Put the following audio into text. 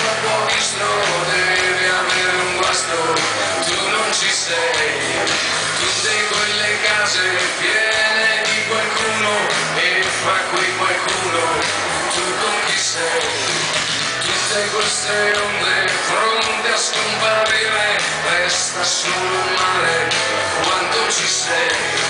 troppo visto, devi avere un guasto, tu non ci sei. Tutte quelle case piene di qualcuno e fra quei qualcuno tu con chi sei. Tutte queste onde pronte a scomparire, resta solo un mare quando ci sei.